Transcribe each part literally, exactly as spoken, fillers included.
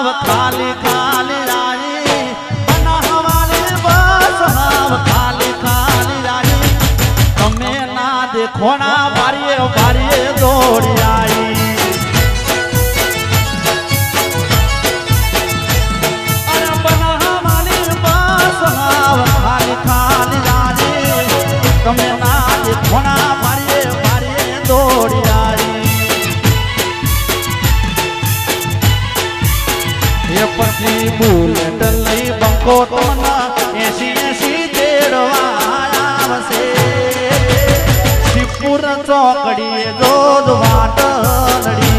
खाली खाली रानी बना हमारी बस हाव खाली खाली रानी तमे ना देखो ना बारिये बारिये दौड़ी आई अरे बना हमारी बस हाव खाली खाली रानी तमे ना देखो ना बारिये बारिये दौड़ी आई ये पछी बुलेट लई बंको तमना एसी एसी तेड़वा आवसे शिवपुर चौकड़ी रोज वाट लड़ी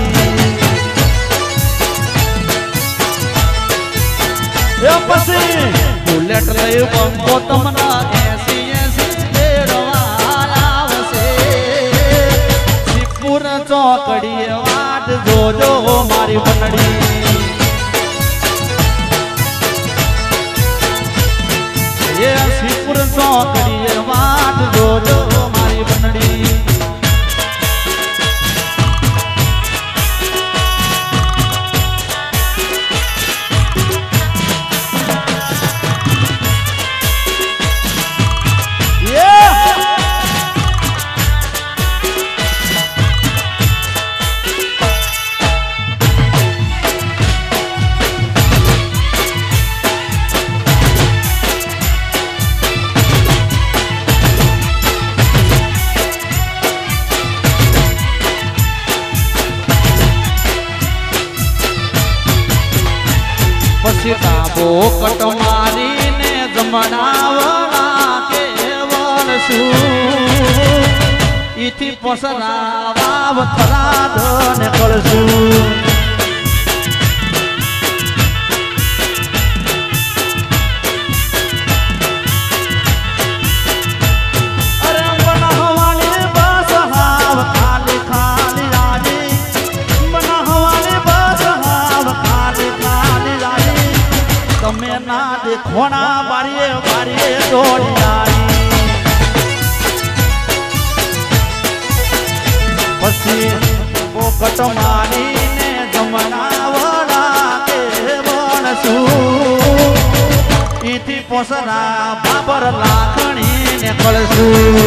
ये पछी बुलेट लई बंको तमना एसी एसी तेड़वा आवसे शिवपुर चौकड़ी वाट जो जो मारी बनड़ी ये शिवपुर चौकड़ी वाट जो जो मारी बनड़ी सीताबो कट मारी ने जमनावला के वर्षु इथी पसरा वाव थरा धन कलसु अरे बना हवाले बस हाव खाली खाली रानी बना हवाले बस हाव खाली खाली रानी तमे ना देखो ना बारिये बारिये दौड़ी आई पसी वो कटमानी ने जमनावला के बनसु इथी पोसरा बाबर लाखणी ने कलसु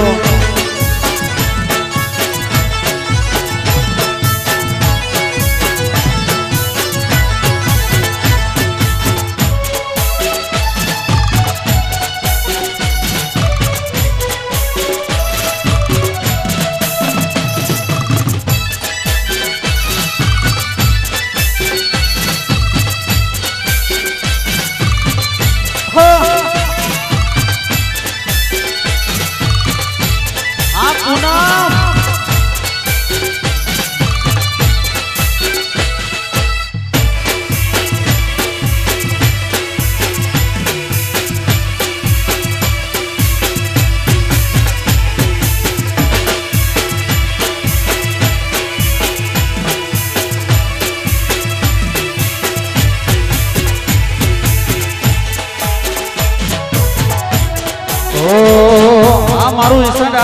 मारू ईसंडा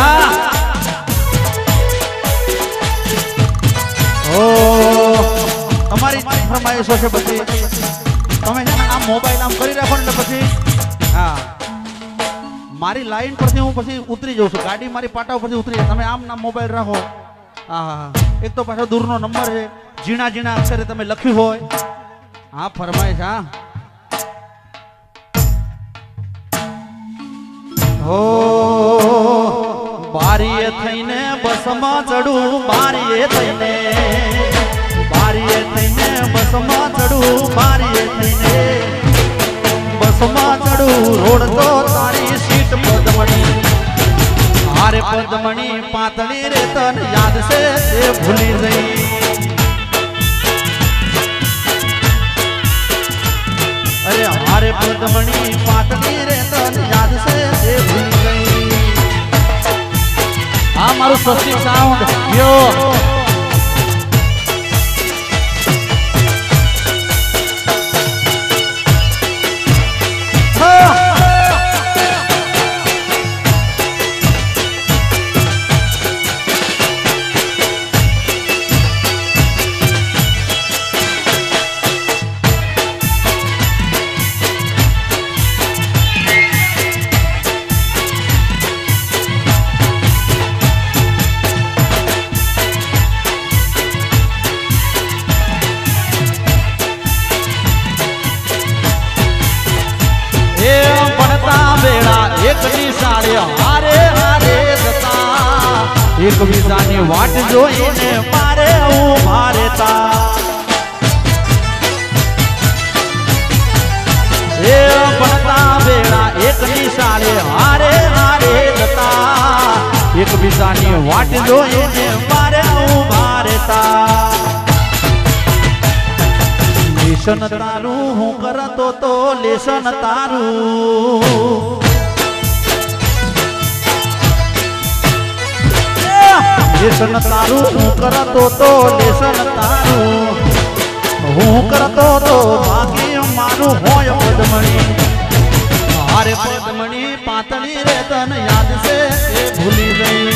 ओ તમારી ફરમાઈશો છે પછી તમે છે ને આ મોબાઈલ આમ કરી રાખો ને પછી હા મારી લાઈન પરથી હું પછી ઉતરી જાઉં છું ગાડી મારી પાટા પરથી ઉતરી જાય તમે આમ ના મોબાઈલ રાખો હા હા એક તો પાછો દૂરનો નંબર છે ઝીણા ઝીણા અક્ષરે તમે લખ્યું હોય હા ફરમાઈશ હા हो बारिये थईने बसमा चढ़ू बारिये थईने बारिये थईने बसमा चढ़ू बारिये थईने बसमा चढ़ू रोड तो तारी सीट पदमणी हारे पदमणी पातली रे तन याद से से भूली गई अरे हारे पदमणी पातली रे तन याद से से भूली गई हाँ मारू स्वस्तिक साउंड यो એકબીજાની વાટ જોઈને મારે ઊભા રહેતા એ ભણતા વેળા એક નિશાળે હારે હારે જતા એકબીજાની વાટ જોઈને મારે ઊભા રહેતા લેશન તારું હું કરતો તો લેશન તારું લેશન તારું હું કરતો તો લેશન તારું હું કરતો તો બાકી મારું હોય પદમણી હારે પદમણી પાતળી રે તને યાદ છે એ ભૂલી ગઈ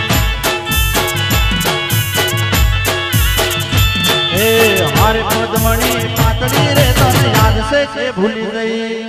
એ હારે પદમણી પાતળી રે તને યાદ છે કે ભૂલી ગઈ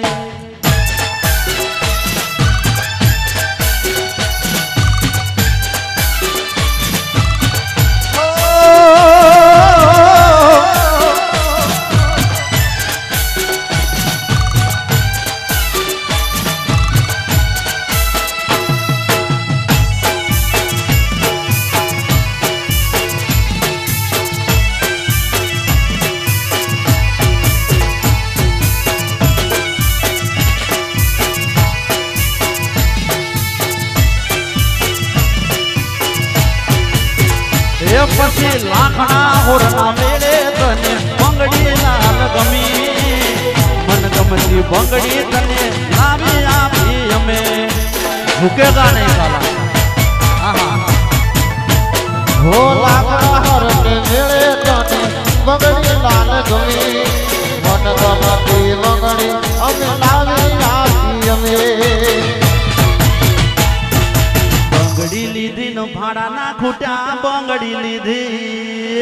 પછી લાખણા હોરના મેળે તને બંગડી લાલ ગમી મન ગમતી બંગડી તને લાવી આપી અમે ભૂકેગા નહીં સાલા હો લાખણા હોરને મેળે તને બંગડી લાલ ગમી મન ગમતી બંગડી અમે લાવી આપી અમે બંગડી લીધી નો ભાડા ના ખૂટ્યા બંગડી લીધી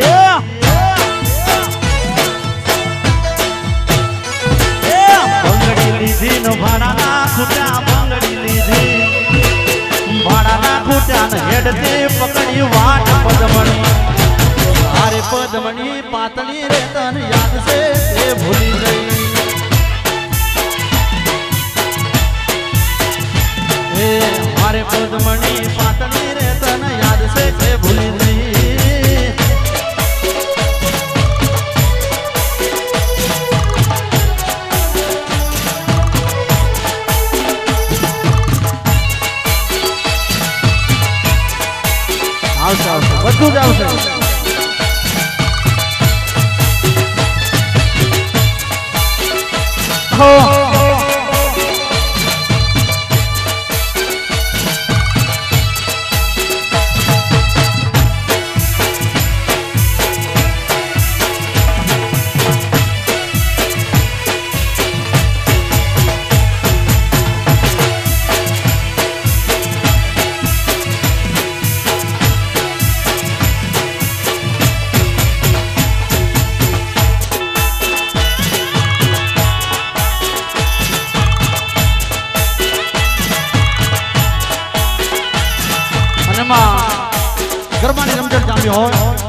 બંગડી લીધી નો ભાડા ના ખૂટ્યા બંગડી લીધી ભાડા ના ખૂટ્યા ને હેડતી પકડી વાટ પદમણી અરે પદમણી પાતળી રે તને યાદ છે એ ભૂલી ગઈ એ મારે પદમણી પાતળી રે તને યાદ છે કે ભૂલી ગઈ આવશે આવશે બધું જ આવશે હો ગરબાની રમઝટ જામ્યો હોય